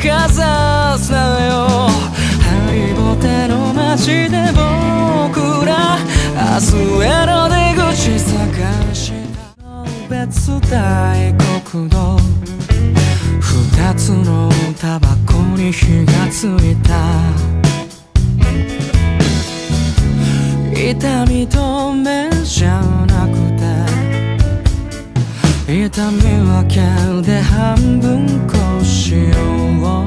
かざすなよ。ハリボテの街で僕ら明日への出口探した別大国道、二つのタバコに火がついた。痛み止めじゃなくて痛み分けで半分こしよう。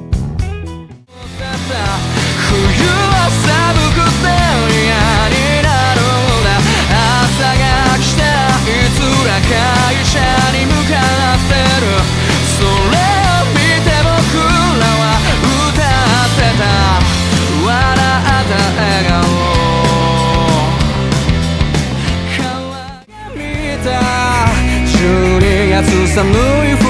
冬は寒くて嫌になるんだ。朝が来たいつら会社に向かってる。それを見て僕らは歌ってた。笑った笑顔鏡見た12月寒い